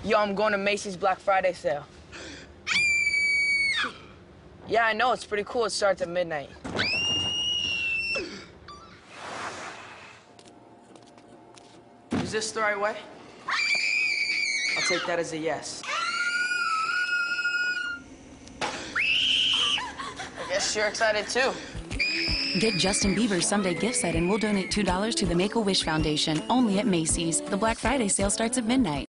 Yo, I'm going to Macy's Black Friday sale. Yeah, I know. It's pretty cool. It starts at midnight. Is this the right way? I'll take that as a yes. I guess you're excited, too. Get Justin Bieber's Someday gift set and we'll donate $2 to the Make-A-Wish Foundation, only at Macy's. The Black Friday sale starts at midnight.